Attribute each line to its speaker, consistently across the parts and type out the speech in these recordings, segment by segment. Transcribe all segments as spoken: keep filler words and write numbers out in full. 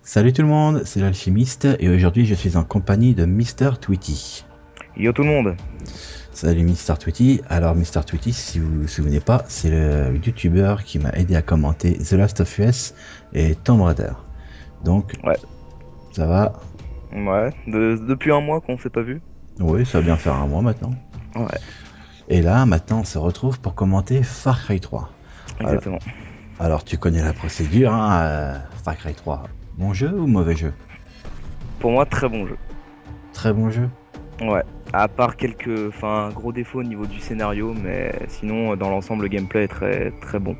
Speaker 1: Salut tout le monde, c'est l'Alchimiste et aujourd'hui je suis en compagnie de Mister Tweety.
Speaker 2: Yo tout le monde.
Speaker 1: Salut Mister Tweety. Alors Mister Tweety, si vous vous souvenez pas, c'est le youtubeur qui m'a aidé à commenter The Last of Us et Tomb Raider. Donc,
Speaker 2: Ouais.
Speaker 1: ça va?
Speaker 2: Ouais. De- depuis un mois qu'on s'est pas vu.
Speaker 1: Oui, ça va bien faire un mois maintenant.
Speaker 2: Ouais.
Speaker 1: Et là, maintenant, on se retrouve pour commenter Far Cry trois. Alors,
Speaker 2: Exactement.
Speaker 1: alors, tu connais la procédure, hein, euh, Far Cry trois. Bon jeu ou mauvais jeu?
Speaker 2: Pour moi, très bon jeu.
Speaker 1: Très bon jeu.
Speaker 2: Ouais. À part quelques, enfin, gros défauts au niveau du scénario, mais sinon, dans l'ensemble, le gameplay est très, très bon.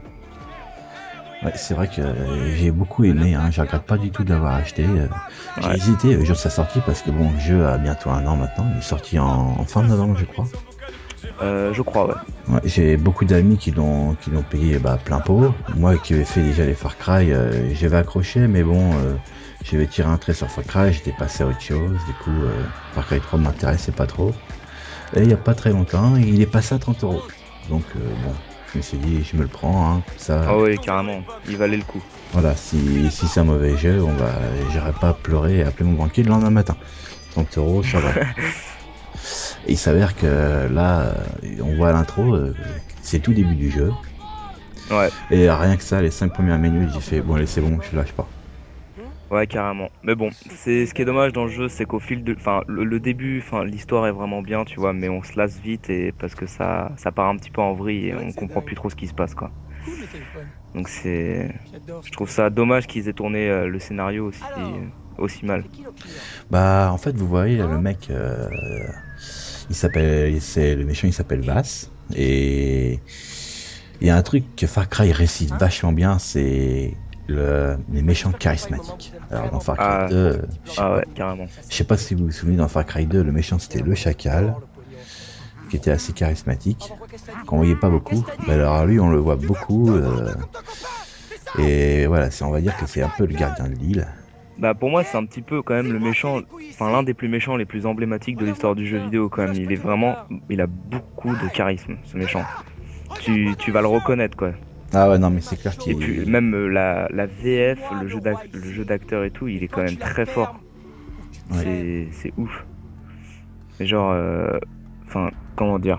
Speaker 1: Ouais, c'est vrai que euh, j'ai beaucoup aimé, hein, je regrette pas du tout de l'avoir acheté. euh, J'ai
Speaker 2: Ouais.
Speaker 1: hésité le jour de sa sortie parce que bon, le jeu a bientôt un an maintenant, il est sorti en, en fin novembre je crois.
Speaker 2: Euh, je crois, ouais.
Speaker 1: Ouais, j'ai beaucoup d'amis qui l'ont qui l'ont payé bah, plein pot. Moi qui avais fait déjà les Far Cry, euh, j'avais accroché, mais bon, euh, j'avais tiré un trait sur Far Cry, j'étais passé à autre chose, du coup euh, Far Cry trois m'intéressait pas trop. Et il y a pas très longtemps, il est passé à trente euros. Donc euh, bon, je me suis dit, je me le prends, hein, comme ça.
Speaker 2: Ah ouais, carrément. Il valait le coup.
Speaker 1: Voilà, si, si c'est un mauvais jeu, on va, j'irai pas pleurer et appeler mon banquier le lendemain matin. trente euros, ça va. Et il s'avère que là, euh, on voit l'intro, euh, c'est tout début du jeu.
Speaker 2: Ouais.
Speaker 1: Et rien que ça, les cinq premières minutes, j'ai fait, bon allez c'est bon, je lâche pas.
Speaker 2: Ouais, carrément. Mais bon, c'est ce qui est dommage dans le jeu, c'est qu'au fil de, enfin, le, le début, enfin, l'histoire est vraiment bien, tu vois, mais on se lasse vite et parce que ça, ça part un petit peu en vrille et on comprend plus trop ce qui se passe, quoi. Donc c'est, je trouve ça dommage qu'ils aient tourné euh, le scénario aussi, aussi mal.
Speaker 1: Bah en fait, vous voyez, le mec, euh, il s'appelle, c'est le méchant, il s'appelle Vass. Et il y a un truc que Far Cry récite vachement bien, c'est le, les méchants charismatiques. Alors dans Far Cry
Speaker 2: Ah,
Speaker 1: deux, euh, je sais
Speaker 2: ah
Speaker 1: pas,
Speaker 2: ouais, carrément.
Speaker 1: je sais pas si vous vous souvenez, dans Far Cry deux, le méchant c'était le chacal, qui était assez charismatique, qu'on voyait pas beaucoup. Mais alors lui, on le voit beaucoup. euh, et voilà, c'est, on va dire que c'est un peu le gardien de l'île.
Speaker 2: Bah pour moi c'est un petit peu quand même le méchant, enfin l'un des plus méchants, les plus emblématiques de l'histoire du jeu vidéo quand même. Il est vraiment, il a beaucoup de charisme, ce méchant. Tu, tu vas le reconnaître quoi.
Speaker 1: Ah ouais, non, mais c'est clair
Speaker 2: Et puis
Speaker 1: qu'il...
Speaker 2: même euh, la, la V F, le jeu d'ac- le jeu d'acteur et tout, il est quand même très fort.
Speaker 1: Ouais.
Speaker 2: C'est, c'est ouf. Mais genre, euh, enfin comment dire.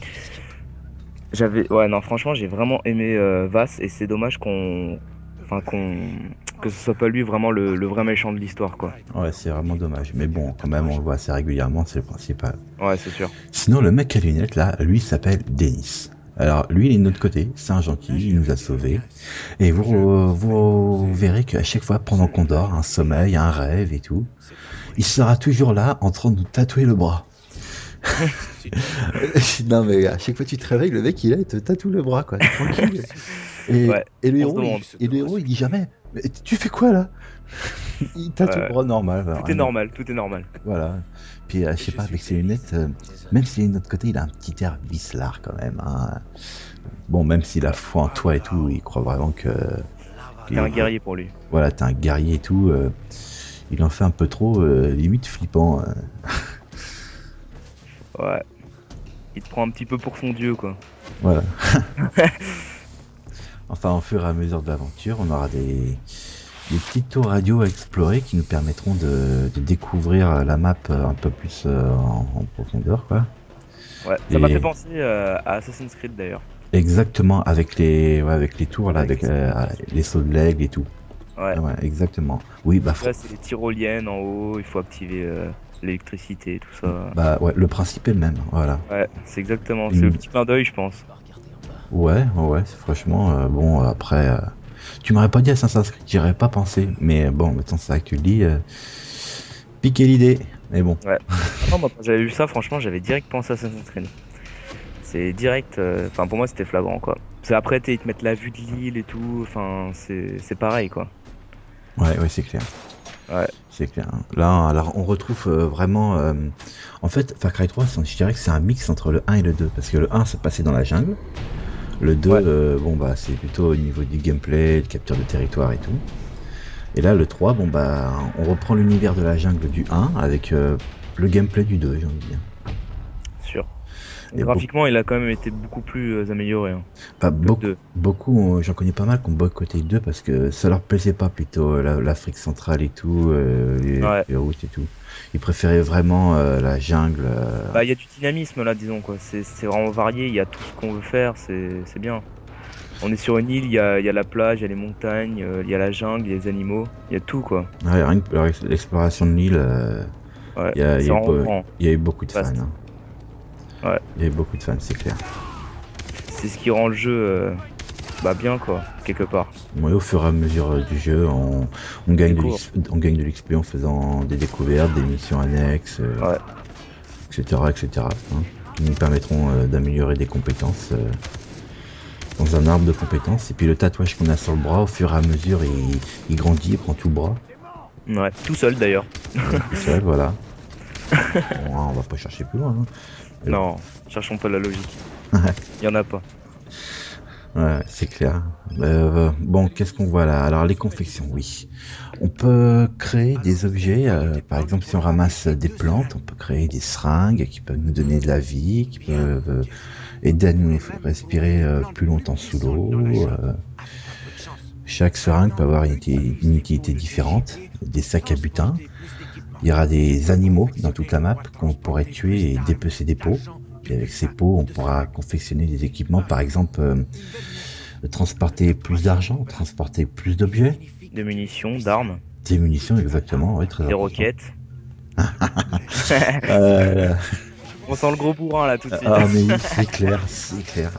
Speaker 2: J'avais, ouais non franchement j'ai vraiment aimé euh, Vass et c'est dommage qu'on, enfin qu'on, que ce soit pas lui vraiment le, le vrai méchant de l'histoire quoi.
Speaker 1: Ouais, c'est vraiment dommage. Mais bon, quand même, on le voit assez régulièrement, c'est le principal.
Speaker 2: Ouais c'est sûr.
Speaker 1: Sinon, le mec à lunettes, là, lui, s'appelle Dennis. Alors, lui, il est de notre côté, c'est un gentil, il nous a sauvés. Et vous, vous verrez qu'à chaque fois, pendant qu'on dort, un sommeil, un rêve et tout, il sera toujours là, en train de nous tatouer le bras. Non, mais à chaque fois que tu te réveilles, le mec, il est là, il te tatoue le bras, quoi, tranquille. Et,
Speaker 2: Ouais,
Speaker 1: et le
Speaker 2: on se
Speaker 1: héros, il,
Speaker 2: demande.
Speaker 1: et le héros, il dit jamais, mais tu fais quoi, là? Il tatoue le
Speaker 2: Ouais,
Speaker 1: bras normal,
Speaker 2: tout est
Speaker 1: rien.
Speaker 2: normal, tout est normal.
Speaker 1: Voilà. Puis, euh, je sais pas, avec ses lunettes, euh, même s'il est de notre côté, il a un petit air vicelard quand même. Hein. Bon, même s'il a foi en toi et tout, il croit vraiment que.
Speaker 2: T'es un
Speaker 1: que-
Speaker 2: guerrier pour lui.
Speaker 1: voilà, t'es un guerrier et tout. euh, il en fait un peu trop, euh, limite flippant. euh.
Speaker 2: Ouais. Il te prend un petit peu pour son dieu, quoi.
Speaker 1: Voilà. Enfin, au fur et à mesure de l'aventure, on aura des, des petites tours radio à explorer qui nous permettront de, de découvrir la map euh, un peu plus euh, en, en profondeur, quoi.
Speaker 2: Ouais, ça m'a fait
Speaker 1: Et
Speaker 2: penser euh, à Assassin's Creed d'ailleurs.
Speaker 1: exactement avec les, ouais, avec les tours là,
Speaker 2: Avec
Speaker 1: avec
Speaker 2: les
Speaker 1: euh,
Speaker 2: sauts.
Speaker 1: les sauts de l'aigle et tout.
Speaker 2: Ouais.
Speaker 1: Ah ouais, exactement. Oui, bah, fr-
Speaker 2: Là, c'est les tyroliennes en haut, il faut activer euh, l'électricité, tout ça.
Speaker 1: bah ouais, le principe est le même. Voilà.
Speaker 2: Ouais, c'est exactement. C'est le
Speaker 1: Une-
Speaker 2: petit clin d'œil, je pense.
Speaker 1: Ouais, ouais, ouais, c'est franchement, euh, bon, après, euh, tu m'aurais pas dit Assassin's Creed, j'y aurais pas pensé. Mais bon, maintenant, c'est vrai que tu le dis, euh, piquer l'idée. Mais bon,
Speaker 2: Ouais. Ah non, moi, quand j'avais vu ça, franchement, j'avais direct pensé à Assassin's Creed. C'est direct. euh, Enfin, pour moi, c'était flagrant, quoi. C'est après, t'es- ils te mettent la vue de l'île et tout. Enfin, c'est c'est pareil, quoi.
Speaker 1: ouais, ouais, c'est clair.
Speaker 2: Ouais.
Speaker 1: C'est clair. Là, alors, on retrouve euh, vraiment. euh, En fait, Far Cry trois, c'est- je dirais que c'est un mix entre le un et le deux. Parce que le un, c'est passé dans la jungle. Le deux,
Speaker 2: Ouais.
Speaker 1: euh, bon, bah, c'est plutôt au niveau du gameplay, de capture de territoire et tout. Et là, le trois, bon, bah, on reprend l'univers de la jungle du un avec euh, le gameplay du deux, j'ai envie de dire.
Speaker 2: Sûr.
Speaker 1: Et beau-
Speaker 2: Graphiquement, il a quand même été beaucoup plus euh, amélioré. Hein,
Speaker 1: bah,
Speaker 2: que le
Speaker 1: beaucoup,
Speaker 2: deux.
Speaker 1: beaucoup, euh, j'en connais pas mal qui ont boycotté le deux parce que ça leur plaisait pas plutôt euh, la- l'Afrique centrale et tout, euh, les,
Speaker 2: Ouais.
Speaker 1: les routes et tout. Ils préféraient vraiment euh, la jungle. euh.
Speaker 2: Bah, il y a du dynamisme là, disons quoi. C'est c'est vraiment varié, il y a tout ce qu'on veut faire, c'est c'est bien. On est sur une île, il y a, il y a la plage, il y a les montagnes, euh, il y a la jungle, il y a les animaux, il y a tout quoi.
Speaker 1: Ouais, rien que pour l'exploration de l'île, euh,
Speaker 2: Ouais,
Speaker 1: il y a, il y
Speaker 2: c'est
Speaker 1: a eu
Speaker 2: vraiment
Speaker 1: beau-
Speaker 2: grand,
Speaker 1: il y a eu beaucoup de fans.
Speaker 2: vaste.
Speaker 1: Hein.
Speaker 2: Ouais,
Speaker 1: Il y a eu beaucoup de fans, c'est clair.
Speaker 2: c'est ce qui rend le jeu euh, bah bien quoi, quelque part.
Speaker 1: Ouais, au fur et à mesure euh, du jeu, on, on gagne de
Speaker 2: Découvre.
Speaker 1: l'X P, on gagne de l'X P en faisant des découvertes, des missions annexes, euh,
Speaker 2: Ouais,
Speaker 1: et cetera, et cetera. Hein, qui nous permettront euh, d'améliorer des compétences euh, dans un arbre de compétences. Et puis le tatouage qu'on a sur le bras, au fur et à mesure, il, il grandit, il prend tout le bras.
Speaker 2: ouais, tout seul d'ailleurs.
Speaker 1: Ouais, tout seul, voilà. Bon, on va pas chercher plus loin. Hein. Mais bon.
Speaker 2: Non, cherchons pas la logique. Il y en a pas.
Speaker 1: Ouais, c'est clair. Euh, bon, qu'est-ce qu'on voit là? Alors, les confections, oui. On peut créer des objets. Euh, par exemple, si on ramasse des plantes, on peut créer des seringues qui peuvent nous donner de la vie, qui peuvent euh, aider à nous respirer euh, plus longtemps sous l'eau. Euh, chaque seringue peut avoir une, uti- une utilité différente. Des sacs à butin. Il y aura des animaux dans toute la map qu'on pourrait tuer et dépecer des pots. Et avec ces pots, on pourra confectionner des équipements, par exemple, euh, transporter plus d'argent, transporter plus d'objets,
Speaker 2: Des munitions, d'armes,
Speaker 1: des munitions, exactement, ouais, très
Speaker 2: des
Speaker 1: important.
Speaker 2: roquettes.
Speaker 1: Euh,
Speaker 2: On sent le gros bourrin là tout de suite.
Speaker 1: ah mais oui, c'est clair, c'est clair.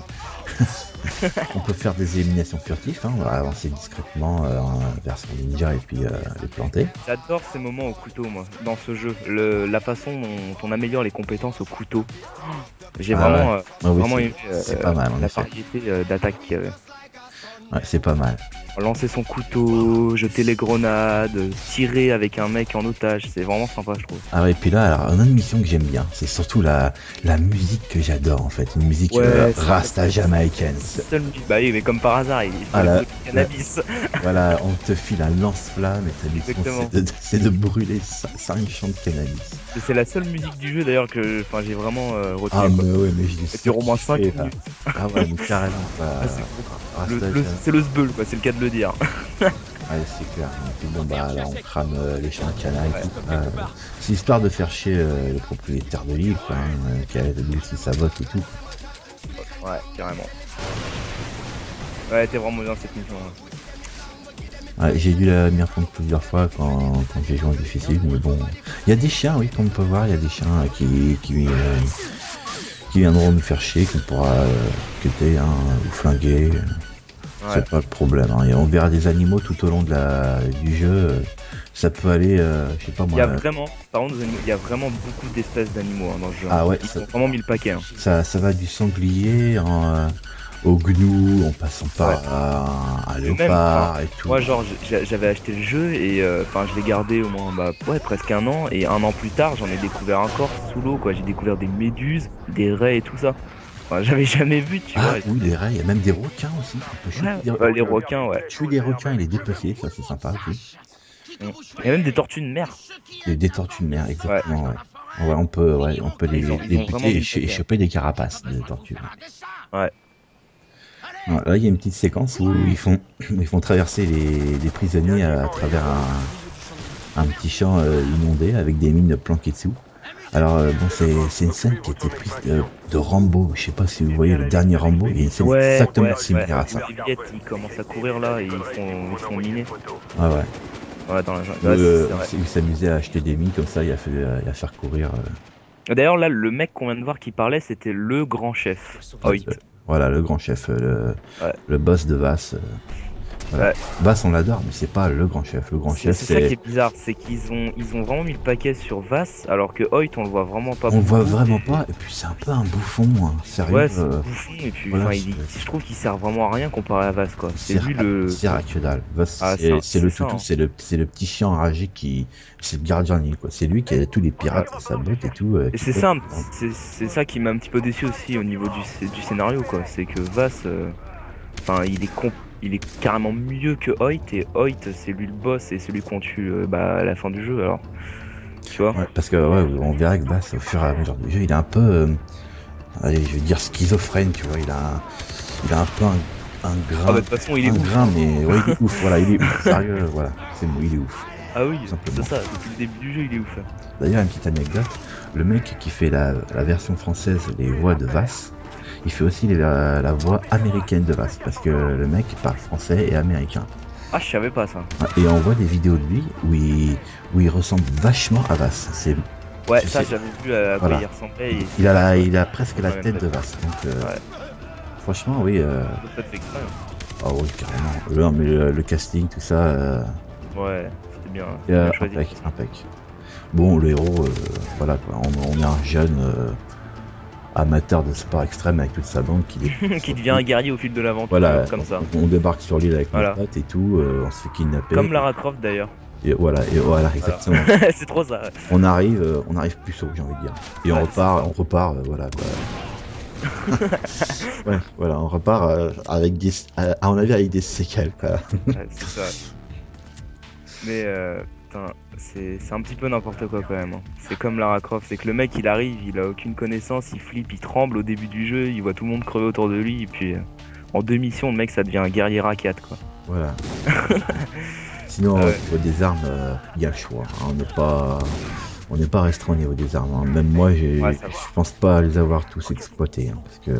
Speaker 1: On peut faire des éliminations furtives, hein, on va avancer discrètement euh, en version ninja et puis euh, les planter.
Speaker 2: J'adore ces moments au couteau, moi, dans ce jeu. Le, la façon dont on améliore les compétences au couteau. J'ai
Speaker 1: Ah
Speaker 2: vraiment,
Speaker 1: ouais.
Speaker 2: euh,
Speaker 1: Ah oui,
Speaker 2: vraiment
Speaker 1: c'est-
Speaker 2: aimé euh,
Speaker 1: c'est pas mal, en
Speaker 2: la
Speaker 1: effet.
Speaker 2: variété euh, d'attaques qu'il y avait.
Speaker 1: Ouais, c'est pas mal.
Speaker 2: Lancer son couteau, jeter les grenades, tirer avec un mec en otage, c'est vraiment sympa, je trouve.
Speaker 1: Ah ouais, et puis là, alors, une autre mission que j'aime bien, c'est surtout la, la musique que j'adore en fait, une musique
Speaker 2: Ouais,
Speaker 1: euh,
Speaker 2: c'est-
Speaker 1: rasta jamaïcaine.
Speaker 2: Seul musique- Bah oui, mais comme par hasard, il faut
Speaker 1: Ah
Speaker 2: le
Speaker 1: là,
Speaker 2: goût du cannabis.
Speaker 1: Voilà, on te file un lance-flamme et ta mission
Speaker 2: Exactement.
Speaker 1: c'est de, c'est de brûler cinq champs de cannabis.
Speaker 2: Et c'est la seule musique du jeu d'ailleurs que enfin, j'ai vraiment euh, retenue.
Speaker 1: Ah
Speaker 2: quoi.
Speaker 1: mais ouais, mais je dis
Speaker 2: Elle dure au moins cinq
Speaker 1: surkiffé, là.
Speaker 2: minutes.
Speaker 1: Ah ouais, mais carrément quoi.
Speaker 2: Ah, c'est
Speaker 1: Rasta
Speaker 2: Le- le-
Speaker 1: Jam-
Speaker 2: C'est le sbeul, quoi, c'est le cas de le dire.
Speaker 1: Ouais, c'est clair. Et puis bon bah là on crame euh, les champs de canal et tout. Euh, c'est histoire de faire chier euh, le propriétaire de l'île quoi, hein, euh, qui a lui aussi sa botte et tout.
Speaker 2: Ouais, carrément. Ouais, t'es vraiment bien cette mission. hein.
Speaker 1: Ouais, j'ai dû la m'y reprendre plusieurs fois quand, quand j'ai joué en difficile, mais bon. Il y a des chiens, oui, comme on peut voir, il y a des chiens euh, qui, qui, euh, qui viendront nous faire chier, qu'on pourra euh, cuter, hein, ou flinguer. euh,
Speaker 2: Ouais.
Speaker 1: C'est pas le problème. Hein. Et on verra des animaux tout au long de la, du jeu. euh, Ça peut aller, euh, je sais pas
Speaker 2: Il y
Speaker 1: moi.
Speaker 2: a vraiment, par contre, il y a vraiment beaucoup d'espèces d'animaux hein, dans le jeu.
Speaker 1: Ah
Speaker 2: hein.
Speaker 1: ouais,
Speaker 2: Ils
Speaker 1: ça-
Speaker 2: ont vraiment mis le paquet. hein.
Speaker 1: Ça, ça va du sanglier en, euh, au gnou, en passant par
Speaker 2: Ouais.
Speaker 1: un, un
Speaker 2: Même,
Speaker 1: léopard et tout.
Speaker 2: Moi, genre, j'ai- j'avais acheté le jeu et euh, enfin, je l'ai gardé au moins, bah, ouais, presque un an. Et un an plus tard, j'en ai découvert encore sous l'eau, quoi. J'ai découvert des méduses, des raies et tout ça. Enfin, j'avais jamais vu, tu
Speaker 1: Ah
Speaker 2: vois.
Speaker 1: oui, les raies, il y a même des requins aussi. On peut shooter
Speaker 2: Ouais,
Speaker 1: des
Speaker 2: ouais, les requins, ouais.
Speaker 1: tuer des requins et les dépecer, ça c'est sympa aussi.
Speaker 2: Il y a même des tortues de mer.
Speaker 1: Des, des tortues de mer, exactement, ouais. Ouais, on peut, ouais, on peut les,
Speaker 2: Ils ont-
Speaker 1: les
Speaker 2: ils ont vraiment
Speaker 1: buter et,
Speaker 2: mis le
Speaker 1: ch- et
Speaker 2: paquet.
Speaker 1: choper des carapaces de tortues.
Speaker 2: Ouais.
Speaker 1: Ouais, là, il y a une petite séquence où ils font, ils font traverser les, les prisonniers à, à travers un, un petit champ euh, inondé avec des mines planquées dessous. Alors, euh, bon, c'est c'est une scène qui a été prise de, de Rambo. Je sais pas si vous voyez le dernier Rambo, il y a une scène
Speaker 2: Ouais,
Speaker 1: exactement
Speaker 2: ouais,
Speaker 1: similaire
Speaker 2: ouais.
Speaker 1: à ça.
Speaker 2: Les billettes, ils commencent à courir là et ils sont, ils sont minés.
Speaker 1: Ouais, ouais.
Speaker 2: Ouais, dans la jungle.
Speaker 1: Où,
Speaker 2: Ouais,
Speaker 1: euh,
Speaker 2: c'est vrai.
Speaker 1: il s'amusait à acheter des mines comme ça, il a fait, euh, il a faire courir. euh,
Speaker 2: D'ailleurs, là, le mec qu'on vient de voir qui parlait, c'était le grand chef. Hoyt.
Speaker 1: euh, Voilà, le grand chef, euh, le,
Speaker 2: Ouais.
Speaker 1: le boss de Vass. euh, voilà.
Speaker 2: Ouais.
Speaker 1: Vass, on l'adore, mais c'est pas le grand chef. Le grand
Speaker 2: C'est
Speaker 1: chef,
Speaker 2: c'est ça qui
Speaker 1: c'est.
Speaker 2: est bizarre, c'est qu'ils ont, ils ont vraiment mis le paquet sur Vass, alors que Hoyt, on le voit vraiment pas.
Speaker 1: On le voit
Speaker 2: beaucoup,
Speaker 1: vraiment
Speaker 2: et-
Speaker 1: pas, et puis c'est un peu un bouffon, hein, sérieux.
Speaker 2: Ouais, c'est
Speaker 1: euh,
Speaker 2: bouffon, et puis
Speaker 1: voilà,
Speaker 2: enfin, il,
Speaker 1: c'est-
Speaker 2: je trouve qu'il sert vraiment à rien comparé à Vass, quoi. C'est
Speaker 1: C'est
Speaker 2: lui le.
Speaker 1: c'est à que dalle. Vass,
Speaker 2: Ah,
Speaker 1: c'est
Speaker 2: c'est un-
Speaker 1: c'est le
Speaker 2: c'est ça,
Speaker 1: toutou,
Speaker 2: hein.
Speaker 1: c'est le, c'est le petit chien enragé qui. C'est le gardien de l'île, quoi. C'est lui qui a tous les pirates à sa botte et tout. euh,
Speaker 2: Et
Speaker 1: qui
Speaker 2: c'est
Speaker 1: peut-
Speaker 2: ça, c'est c'est ça qui m'a un petit peu déçu aussi au niveau du, sc- du scénario, quoi. C'est que Vass, euh, enfin, il est comp- il est carrément mieux que Hoyt, et Hoyt, c'est lui le boss et celui qu'on tue euh, bah, à la fin du jeu, alors. Tu vois?
Speaker 1: Ouais, parce que ouais, on verra que Vass, au fur et à mesure du jeu, il est un peu. euh, allez, je vais dire schizophrène, tu vois. Il a, un, il a un peu un, un grain,
Speaker 2: Ah bah de toute façon il est
Speaker 1: un
Speaker 2: ouf.
Speaker 1: grain, mais ouais, il est ouf. Voilà, il est ouf. Sérieux, voilà, c'est bon, il est ouf.
Speaker 2: Ah oui,
Speaker 1: Tout
Speaker 2: c'est
Speaker 1: simplement.
Speaker 2: ça, depuis le début du jeu il est ouf.
Speaker 1: D'ailleurs, une petite anecdote, le mec qui fait la, la version française, les voix de Vass, il fait aussi les- la, la voix américaine de Vass, parce que le mec parle français et américain.
Speaker 2: Ah je savais pas ça.
Speaker 1: Et on voit des vidéos de lui où il, où il ressemble vachement à Vass. C'est,
Speaker 2: Ouais,
Speaker 1: je
Speaker 2: ça
Speaker 1: sais-
Speaker 2: j'avais vu à quoi
Speaker 1: voilà.
Speaker 2: il ressemblait. Et
Speaker 1: Il a, la,
Speaker 2: ouais,
Speaker 1: il a presque la
Speaker 2: la même
Speaker 1: tête de
Speaker 2: tête.
Speaker 1: Vass. Donc, euh,
Speaker 2: Ouais,
Speaker 1: franchement, oui. Euh,
Speaker 2: ça peut être fait exprès. hein.
Speaker 1: ah oui, carrément. Non, mais le, le casting, tout ça, euh,
Speaker 2: Ouais, c'était bien,
Speaker 1: et,
Speaker 2: c'était
Speaker 1: euh,
Speaker 2: bien choisi.
Speaker 1: impec, impec. Bon, le héros, euh, voilà quoi. On, on est un jeune euh, amateur de sport extrême avec toute sa bande qui débarque
Speaker 2: Qui
Speaker 1: sur
Speaker 2: devient un
Speaker 1: l'île.
Speaker 2: guerrier au fil de l'aventure,
Speaker 1: Voilà,
Speaker 2: comme ça.
Speaker 1: on, on débarque sur l'île avec
Speaker 2: Voilà.
Speaker 1: nos potes et tout, euh, on se fait kidnapper.
Speaker 2: Comme Lara Croft d'ailleurs.
Speaker 1: Et voilà, et voilà,
Speaker 2: Voilà.
Speaker 1: exactement.
Speaker 2: C'est trop ça. ouais.
Speaker 1: On arrive, euh, on arrive plus haut, j'ai envie de dire. Et on
Speaker 2: Ouais,
Speaker 1: repart,
Speaker 2: c'est
Speaker 1: on repart, euh, voilà quoi. Ouais, voilà, on repart euh, avec des, à, à mon avis, avec des séquelles quoi.
Speaker 2: Ouais, c'est ça. Mais euh, putain, c'est c'est un petit peu n'importe quoi quand même. hein. C'est comme Lara Croft, c'est que le mec il arrive, il a aucune connaissance, il flippe, il tremble au début du jeu, il voit tout le monde crever autour de lui, et puis euh, en deux missions, le mec ça devient un guerrier raquette quoi.
Speaker 1: Voilà. Sinon,
Speaker 2: Ah ouais.
Speaker 1: au niveau des armes, euh, il y a le choix. hein. On n'est pas, on n'est pas restreint au niveau des armes. hein. Même moi, j'ai,
Speaker 2: Ouais, ça va.
Speaker 1: je pense pas les avoir tous exploités, hein, parce que,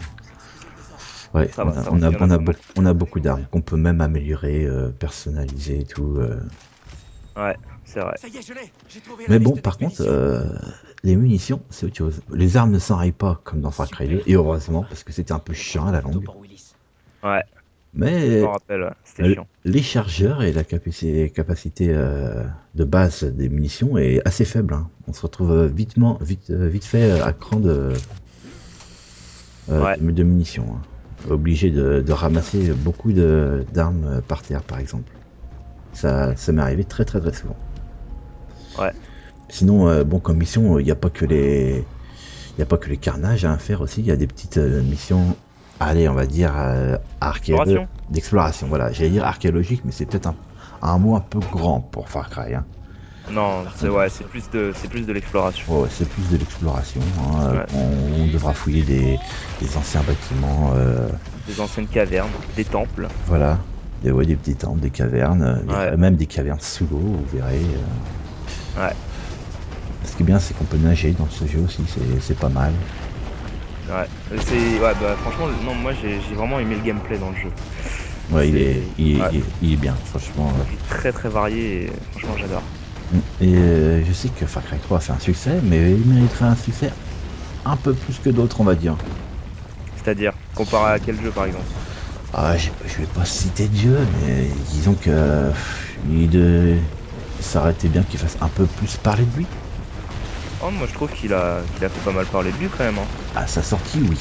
Speaker 1: ouais,
Speaker 2: Ça
Speaker 1: on
Speaker 2: va,
Speaker 1: a,
Speaker 2: ça
Speaker 1: on
Speaker 2: va,
Speaker 1: a,
Speaker 2: il y en a
Speaker 1: on a
Speaker 2: pas
Speaker 1: beaucoup, on a beaucoup d'armes qu'on peut même améliorer, euh, personnaliser et tout. euh.
Speaker 2: Ouais, c'est vrai.
Speaker 3: Ça y est, je l'ai. J'ai trouvé
Speaker 1: Mais
Speaker 3: la
Speaker 1: bon,
Speaker 3: liste
Speaker 1: par contre,
Speaker 3: d'expédition.
Speaker 1: euh, les munitions, c'est autre chose. Les armes ne s'enrayent pas comme dans Far Cry deux, et heureusement, parce que c'était un peu chiant à la longue.
Speaker 3: Pour Willis.
Speaker 2: Ouais, je
Speaker 1: Mais
Speaker 2: m'en rappelle, ouais, c'était
Speaker 1: euh,
Speaker 2: chiant.
Speaker 1: les chargeurs et la capacité, capacité euh, de base des munitions est assez faible. hein. On se retrouve euh, vitement, vite, euh, vite fait euh, à cran de, euh,
Speaker 2: Ouais.
Speaker 1: de, de munitions. hein. Obligé de, de ramasser beaucoup de- d'armes euh, par terre, par exemple. Ça, ça m'est arrivé très très très souvent.
Speaker 2: Ouais.
Speaker 1: Sinon, euh, bon, comme mission, il n'y a pas que les, il y a pas que les carnages à faire aussi. Il y a des petites euh, missions, allez, on va dire euh, archéolo-
Speaker 2: Exploration.
Speaker 1: d'exploration. Voilà, j'allais dire archéologique, mais c'est peut-être un, un mot un peu grand pour Far Cry. Hein.
Speaker 2: Non, c'est ouais, c'est plus de c'est plus de l'exploration.
Speaker 1: Ouais, c'est plus de l'exploration. hein.
Speaker 2: Ouais.
Speaker 1: On, on devra fouiller des, des anciens bâtiments. euh,
Speaker 2: Des anciennes cavernes, des temples.
Speaker 1: voilà, des, ouais, des petits temples, des cavernes, euh, des-
Speaker 2: Ouais.
Speaker 1: même des cavernes sous l'eau, vous verrez. euh.
Speaker 2: Ouais.
Speaker 1: Ce qui est bien, c'est qu'on peut nager dans ce jeu aussi, c'est- c'est pas mal.
Speaker 2: Ouais, c'est ouais, bah franchement non, moi j'ai j'ai vraiment aimé le gameplay dans le jeu.
Speaker 1: Ouais, il est, il est,
Speaker 2: Ouais.
Speaker 1: il est, il est bien, franchement. euh.
Speaker 2: Il est très très varié et franchement j'adore.
Speaker 1: Et euh, je sais que Far Cry trois a fait un succès, mais il mériterait un succès un peu plus que d'autres, on va dire.
Speaker 2: C'est-à-dire comparé à quel jeu par exemple?
Speaker 1: Ah, je, je vais pas citer de jeu, mais disons que euh, il, de, ça aurait été bien qu'il fasse un peu plus parler de lui.
Speaker 2: Oh, moi je trouve qu'il a qu'il a fait pas mal parler de lui quand même. Hein.
Speaker 1: À sa sortie, oui.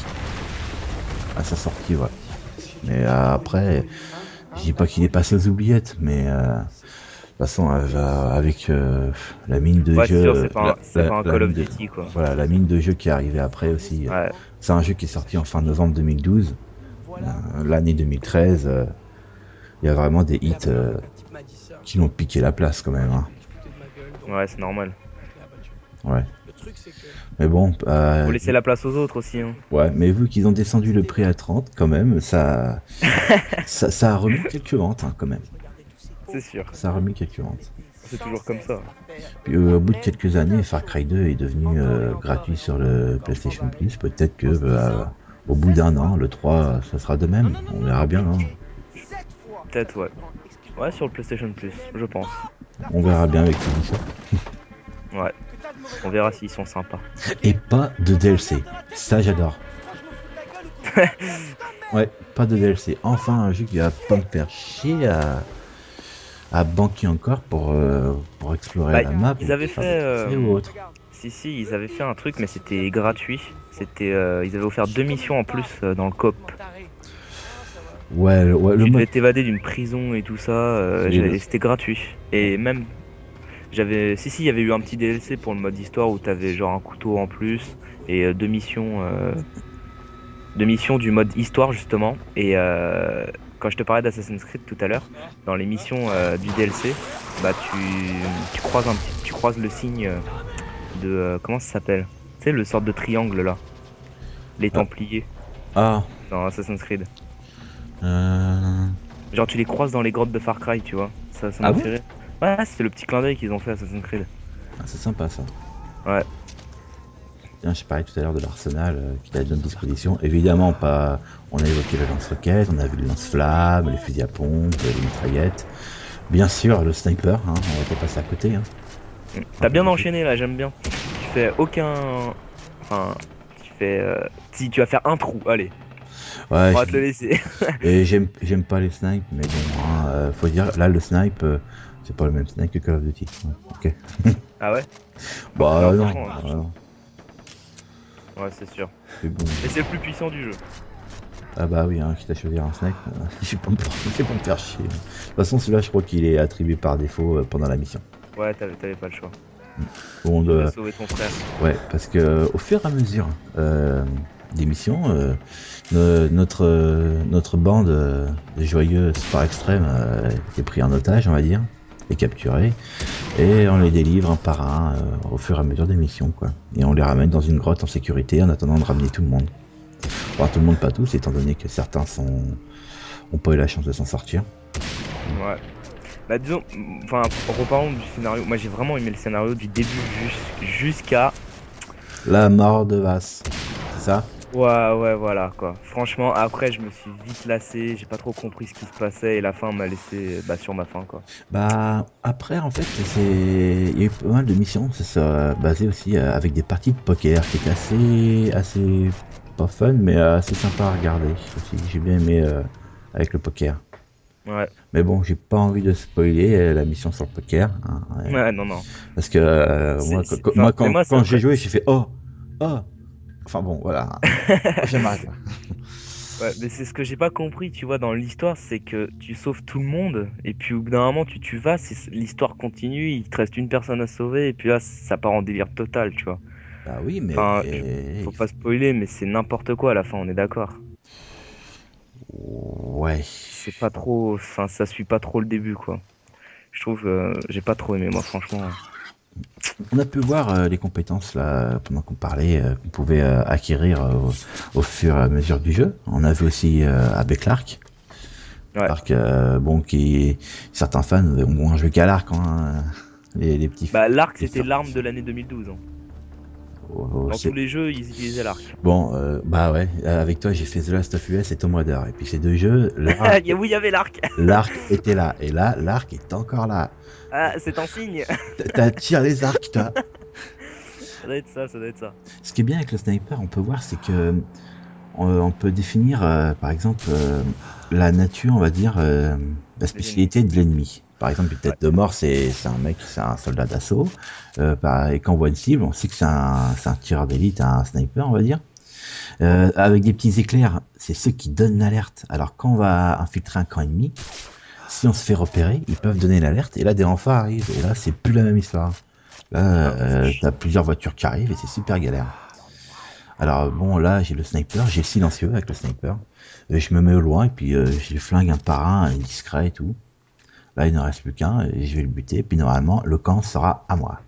Speaker 1: À sa sortie, ouais. Mais euh, après, je dis pas qu'il est passé aux oubliettes, mais euh, de toute façon, euh, avec euh, la mine de
Speaker 2: Ouais, c'est
Speaker 1: jeu,
Speaker 2: sûr, c'est pas, un-
Speaker 1: la-
Speaker 2: c'est
Speaker 1: la-
Speaker 2: pas un
Speaker 1: la
Speaker 2: Call of
Speaker 1: mine de-
Speaker 2: Duty quoi.
Speaker 1: voilà, la mine de jeu qui est arrivée après aussi.
Speaker 2: Ouais,
Speaker 1: C'est un jeu qui est sorti en fin novembre deux mille douze. Euh, L'année deux mille treize, euh, il y a vraiment des hits euh, qui l'ont piqué la place quand même. hein.
Speaker 2: ouais, c'est normal.
Speaker 1: Ouais. Mais bon, euh,
Speaker 2: Faut laisser la place aux autres aussi. Hein.
Speaker 1: ouais, mais vu qu'ils ont descendu le prix à trente, quand même, ça, ça, ça a remis quelques ventes, hein, quand même.
Speaker 2: C'est sûr,
Speaker 1: Ça a remis quelques ventes.
Speaker 2: c'est toujours comme ça.
Speaker 1: Puis euh, au bout de quelques années, Far Cry deux est devenu euh, gratuit sur le PlayStation Plus. Peut-être que euh, au bout d'un an, le trois, ça sera de même. On verra bien. hein.
Speaker 2: Peut-être ouais. Ouais, sur le PlayStation Plus, je pense.
Speaker 1: On verra bien avec tout ça.
Speaker 2: Ouais. On verra s'ils sont sympas.
Speaker 1: Et pas de D L C. Ça, j'adore. Ouais, pas de D L C. Enfin, un jeu qui va pas me faire chier à, à banquer encore pour, euh, pour explorer
Speaker 2: Bah,
Speaker 1: la map.
Speaker 2: ils
Speaker 1: ou
Speaker 2: avaient
Speaker 1: faire
Speaker 2: fait,
Speaker 1: des trucs
Speaker 2: euh,
Speaker 1: ou autre.
Speaker 2: Si si, ils avaient fait un truc mais c'était gratuit. C'était euh, ils avaient offert deux missions en plus euh, dans le coop.
Speaker 1: Ouais, le- ouais, le
Speaker 2: Tu
Speaker 1: mode.
Speaker 2: devais t'évader d'une prison et tout ça, euh,
Speaker 1: Et
Speaker 2: j'ai-
Speaker 1: le-
Speaker 2: et c'était gratuit. Et même j'avais si si, il y avait eu un petit D L C pour le mode histoire où t'avais genre un couteau en plus et euh, deux missions euh, deux missions du mode histoire justement. Et euh, quand je te parlais d'Assassin's Creed tout à l'heure, dans les missions euh, du D L C, bah tu, tu croises un petit, tu croises le signe euh, de euh, comment ça s'appelle? Tu sais le sorte de triangle là. Les
Speaker 1: Ah.
Speaker 2: Templiers
Speaker 1: Ah.
Speaker 2: dans Assassin's Creed.
Speaker 1: Euh...
Speaker 2: Genre tu les croises dans les grottes de Far Cry, tu vois. Ça, ça
Speaker 1: Ah
Speaker 2: m'a
Speaker 1: bon?
Speaker 2: fait rire. Ouais, c'est le petit clin d'œil qu'ils ont fait à Assassin's Creed.
Speaker 1: Ah, c'est sympa ça.
Speaker 2: Ouais.
Speaker 1: Tiens, je parlais tout à l'heure de l'arsenal euh, qu'il a à notre disposition. Évidemment, pas. On a évoqué le lance-roquette, on a vu le lance-flamme, les fusils à pompe, les mitraillettes. Bien sûr, le sniper, hein, on va pas passer à côté. Hein.
Speaker 2: T'as bien enchaîné là, j'aime bien. Tu fais aucun. Enfin, tu fais. euh, Si tu vas faire un trou, allez,
Speaker 1: Ouais,
Speaker 2: on va
Speaker 1: je-
Speaker 2: te le laisser.
Speaker 1: et j'aime j'aime pas les snipes, mais bon, hein, euh, faut dire, là le snipe, euh, c'est pas le même snipe que Call of Duty. Ouais, ok.
Speaker 2: Ah ouais?
Speaker 1: Bah
Speaker 2: Non,
Speaker 1: non,
Speaker 2: franchement,
Speaker 1: bah, non,
Speaker 2: Ouais, c'est sûr.
Speaker 1: c'est bon.
Speaker 2: Et c'est le plus puissant du jeu.
Speaker 1: Ah bah oui, hein, quitte à choisir un snipe, euh, je vais pas me je vais pas me faire chier. De toute façon, celui-là, je crois qu'il est attribué par défaut euh, pendant la mission.
Speaker 2: Ouais, t'avais t'avais pas le choix.
Speaker 1: Bon,
Speaker 2: Tu
Speaker 1: de-
Speaker 2: dois sauver ton frère.
Speaker 1: ouais, parce que euh, au fur et à mesure euh, des missions, euh, no- notre euh, notre bande euh, de joyeux sport extrême euh, est pris en otage, on va dire, est capturée, et on les délivre un par un euh, au fur et à mesure des missions, quoi. Et on les ramène dans une grotte en sécurité en attendant de ramener tout le monde. Enfin, tout le monde, pas tous, étant donné que certains sont ont pas eu la chance de s'en sortir.
Speaker 2: Ouais. Bah disons, enfin, reparlons du scénario. Moi j'ai vraiment aimé le scénario du début jus- jusqu'à.
Speaker 1: La mort de Vass, c'est ça?
Speaker 2: Ouais, ouais, voilà quoi. Franchement, après je me suis vite lassé, j'ai pas trop compris ce qui se passait et la fin m'a laissé bah, sur ma faim quoi.
Speaker 1: Bah après en fait c'est il y a eu pas mal de missions, c'est ça basé aussi euh, avec des parties de poker qui étaient assez assez pas fun mais euh, assez sympa à regarder aussi. J'ai bien aimé euh, avec le poker.
Speaker 2: Ouais,
Speaker 1: Mais bon, j'ai pas envie de spoiler euh, la mission sur le poker hein, ouais.
Speaker 2: ouais, non, non.
Speaker 1: Parce que euh,
Speaker 2: C'est-
Speaker 1: moi,
Speaker 2: c'est-
Speaker 1: quand,
Speaker 2: enfin,
Speaker 1: moi
Speaker 2: mais
Speaker 1: quand,
Speaker 2: moi, ça
Speaker 1: quand
Speaker 2: me
Speaker 1: j'ai
Speaker 2: ferait-
Speaker 1: joué j'ai fait oh oh enfin bon voilà j'aimerais quoi.
Speaker 2: Ouais, mais c'est ce que j'ai pas compris, tu vois, dans l'histoire, c'est que tu sauves tout le monde, et puis au bout d'un moment, tu, tu vas, c'est- l'histoire continue, il te reste une personne à sauver, et puis là, ça part en délire total, tu vois.
Speaker 1: Bah oui mais
Speaker 2: Enfin, je-
Speaker 1: euh,
Speaker 2: faut pas spoiler, mais c'est n'importe quoi à la fin, on est d'accord.
Speaker 1: ouais.
Speaker 2: C'est pas trop, enfin, ça suit pas trop le début, quoi. Je trouve, euh, j'ai pas trop aimé, moi, franchement.
Speaker 1: On a pu voir euh, les compétences là pendant qu'on parlait euh, qu'on pouvait euh, acquérir euh, au, au fur et à mesure du jeu. On a vu aussi euh, Abbé Clark.
Speaker 2: Ouais.
Speaker 1: Clark, euh, bon, qui certains fans ont moins joué qu'à l'arc, hein, les, les petits.
Speaker 2: Bah, l'arc,
Speaker 1: les
Speaker 2: c'était
Speaker 1: sur-
Speaker 2: l'arme de l'année deux mille douze. Hein.
Speaker 1: oh, oh,
Speaker 2: Dans
Speaker 1: c'est-
Speaker 2: tous les jeux, ils utilisaient l'arc.
Speaker 1: Bon, euh, bah ouais, euh, avec toi j'ai fait The Last of Us et Tomb Raider. Et puis ces deux jeux, l'arc,
Speaker 2: Il y a- Oui, il y avait l'arc.
Speaker 1: l'arc était là. Et là, l'arc est encore là.
Speaker 2: Ah, c'est un signe.
Speaker 1: T'as tiré les arcs, toi.
Speaker 2: Ça doit être ça, ça doit être ça.
Speaker 1: Ce qui est bien avec le sniper, on peut voir, c'est que on, on peut définir, euh, par exemple, euh, la nature, on va dire, euh, la spécialité de l'ennemi. Par exemple, une tête de mort, c'est c'est un mec, c'est un soldat d'assaut. Euh, par- et quand on voit une cible, on sait que c'est un, c'est un tireur d'élite, un sniper, on va dire. Euh, avec des petits éclairs, c'est ceux qui donnent l'alerte. Alors quand on va infiltrer un camp ennemi, si on se fait repérer, ils peuvent donner l'alerte. Et là, des renforts arrivent. Et là, c'est plus la même histoire. Là, euh, t'as plusieurs voitures qui arrivent et c'est super galère. Alors bon, là, j'ai le sniper, j'ai le silencieux avec le sniper. Euh, je me mets au loin et puis euh, je les flingue un par un, discret et tout. Là, il ne reste plus qu'un et je vais le buter. Puis normalement, le camp sera à moi.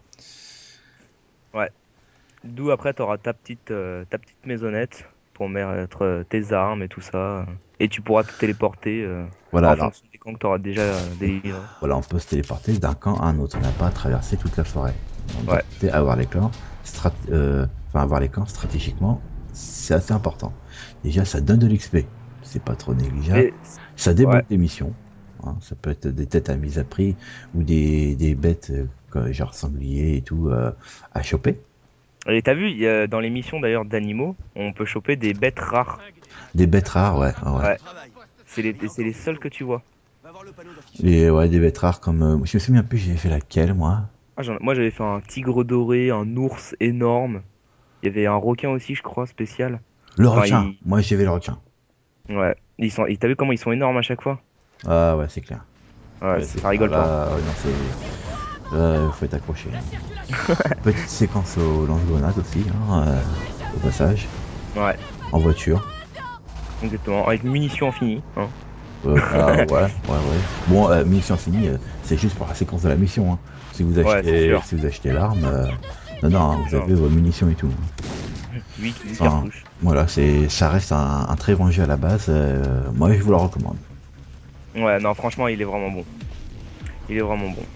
Speaker 2: D'où après, t'auras ta petite, euh, ta petite maisonnette pour mettre euh, tes armes et tout ça. Et tu pourras te téléporter euh,
Speaker 1: Voilà,
Speaker 2: en
Speaker 1: alors,
Speaker 2: fonction des camps que t'auras déjà euh, délivrés.
Speaker 1: voilà, on peut se téléporter d'un camp à un autre. On n'a pas à traverser toute la forêt. On
Speaker 2: Ouais.
Speaker 1: doit avoir les camps, strat- euh, enfin avoir les camps stratégiquement, c'est assez important. Déjà, ça donne de l'X P. C'est pas trop négligeable.
Speaker 2: Et-
Speaker 1: Ça débloque
Speaker 2: Ouais.
Speaker 1: des missions. Hein, ça peut être des têtes à mise à prix ou des, des bêtes euh, comme- genre sangliers et tout euh, à choper.
Speaker 2: Et t'as vu, il y a- dans les missions d'ailleurs d'animaux, on peut choper des bêtes rares.
Speaker 1: Des bêtes rares, ouais. ouais.
Speaker 2: Ouais. C'est les, c'est les seuls que tu vois.
Speaker 1: Et ouais, des bêtes rares comme. euh, je me souviens plus, j'ai fait laquelle moi.
Speaker 2: Ah, j'en- moi j'avais fait un tigre doré, un ours énorme. Il y avait un requin aussi, je crois, spécial.
Speaker 1: Le
Speaker 2: Enfin,
Speaker 1: requin.
Speaker 2: il-
Speaker 1: Moi, j'ai vu le requin.
Speaker 2: Ouais. Ils sont... et t'as vu comment ils sont énormes à chaque fois?
Speaker 1: Ah ouais, c'est clair.
Speaker 2: Ouais,
Speaker 1: Ouais,
Speaker 2: c'est-
Speaker 1: c'est-
Speaker 2: ça rigole
Speaker 1: là,
Speaker 2: pas.
Speaker 1: ouais, non, c'est. Là, faut être accroché. Petite séquence au lance-grenade aussi, hein, euh, au passage,
Speaker 2: Ouais,
Speaker 1: en voiture.
Speaker 2: exactement. Avec munitions infinies. Hein.
Speaker 1: Euh, ah, ouais, ouais, ouais. Bon, euh, mission finie, euh, c'est juste pour la séquence de la mission. Hein. Si vous
Speaker 2: Ouais, c'est
Speaker 1: achetez,
Speaker 2: sûr.
Speaker 1: si vous achetez l'arme, euh, non, non, hein, vous
Speaker 2: Non.
Speaker 1: avez vos munitions et tout.
Speaker 2: huit, huit
Speaker 1: Enfin,
Speaker 2: cartouches.
Speaker 1: voilà, c'est, ça reste un, un très bon jeu à la base. Euh, moi, je vous le recommande.
Speaker 2: Ouais, non, franchement, il est vraiment bon. Il est vraiment bon.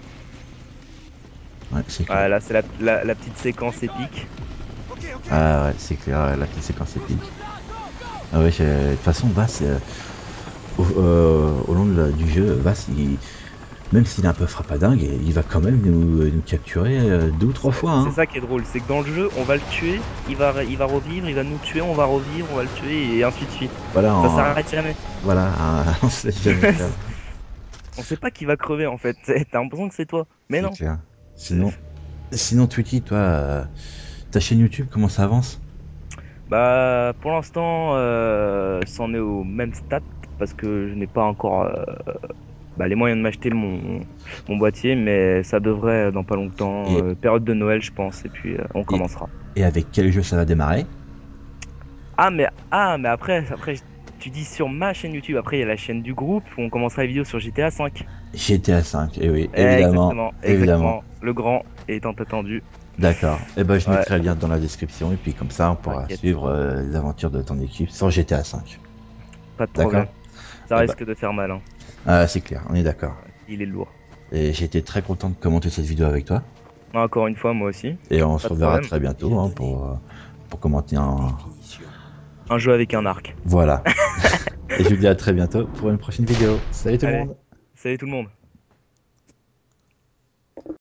Speaker 1: Ouais, c'est clair.
Speaker 2: Ouais, là, c'est la, la, la petite séquence épique.
Speaker 1: Ah ouais, c'est clair, ouais, la petite séquence épique. Ah ouais, j'ai- de toute façon, Vass, euh, au, euh, au long de la- du jeu, Vass, il, même s'il est un peu frappadingue, il va quand même nous, nous capturer euh, deux ou trois fois.
Speaker 2: C'est
Speaker 1: Hein.
Speaker 2: ça qui est drôle, c'est que dans le jeu, on va le tuer, il va, il va revivre, il va nous tuer, on va revivre, on va le tuer, et ainsi de suite.
Speaker 1: Voilà,
Speaker 2: Ça
Speaker 1: en-
Speaker 2: s'arrête jamais.
Speaker 1: voilà, un- on se laisse jamais faire.
Speaker 2: On sait pas qui va crever en fait. T'as l'impression que c'est toi. Mais
Speaker 1: C'est
Speaker 2: non.
Speaker 1: clair. Sinon, sinon Twitty, toi, euh, ta chaîne YouTube, comment ça avance?
Speaker 2: Bah, pour l'instant, euh, c'en est au même stade parce que je n'ai pas encore euh, bah, les moyens de m'acheter mon, mon boîtier, mais ça devrait euh, dans pas longtemps.
Speaker 1: Et,
Speaker 2: Euh, période de Noël, je pense, et puis euh, on
Speaker 1: et,
Speaker 2: commencera.
Speaker 1: et avec quel jeu ça va démarrer?
Speaker 2: Ah, mais ah, mais après, après, tu dis sur ma chaîne YouTube. Après, il y a la chaîne du groupe où on commencera les vidéos sur G T A cinq.
Speaker 1: G T A cinq, et oui,
Speaker 2: Eh,
Speaker 1: évidemment,
Speaker 2: exactement,
Speaker 1: évidemment.
Speaker 2: exactement. Le grand étant attendu.
Speaker 1: D'accord. Et ben je
Speaker 2: Ouais,
Speaker 1: mettrai le lien dans la description et puis comme ça on pourra
Speaker 2: t'inquiète,
Speaker 1: suivre euh, les aventures de ton équipe sur G T A cinq.
Speaker 2: pas de
Speaker 1: D'accord?
Speaker 2: problème. Ça
Speaker 1: Eh ben,
Speaker 2: risque de faire mal, hein.
Speaker 1: ah, c'est clair, on est d'accord.
Speaker 2: Il est lourd.
Speaker 1: Et j'ai été très content de commenter cette vidéo avec toi.
Speaker 2: Encore une fois, moi aussi.
Speaker 1: Et on se
Speaker 2: Pas de
Speaker 1: reverra
Speaker 2: problème.
Speaker 1: très bientôt hein, pour, euh, pour commenter un...
Speaker 2: Un jeu avec un arc.
Speaker 1: Voilà. Et je vous dis à très bientôt pour une prochaine vidéo. Salut tout le
Speaker 2: Allez,
Speaker 1: monde!
Speaker 2: salut tout le monde.